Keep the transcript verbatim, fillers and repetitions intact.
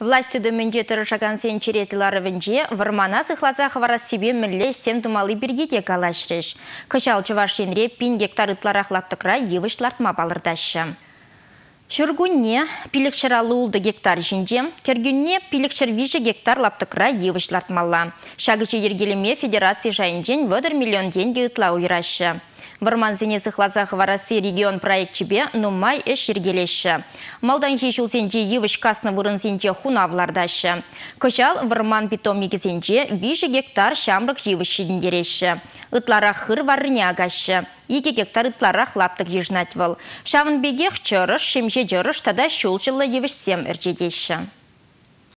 Власти дөменде тұрышаган сен черетлары вінже, вармана сықлаза хварас себе мүлле сем думалы біргеде калашреш. Кышал чывашенре пин гектар ытларах лаптықра евыш лартма балырдашы. Шүргүнне пилікшір алуылды гектар жинже, кергүнне пилікшір вижі гектар лаптықра евыш лартмалла. Шагычы ергелеме федерация жайынжен вөдір миллион денге ытла уйрашы. Варман зене сықлаза хварасы регион проектчебе нумай эш ергелеші. Малдан хешіл сенже евыш касны вырын сенже хунавлардашы. Кышал варман питомнигі сенже вижі гектар шамрық евыш шедіндереші. Ытлара хыр варыне агашы. Екі гектар ытларах лаптық ежнатвал. Шавын бегех чырыш, шемже жырыш тада шул жылы евыш сем әржедеші.